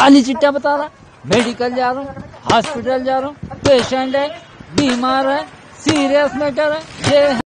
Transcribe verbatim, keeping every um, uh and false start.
खाली चिट्ठा बता रहा, मेडिकल जा रहा हूँ, हॉस्पिटल जा रहा हूँ, पेशेंट है, बीमार है, सीरियस मैटर है, ये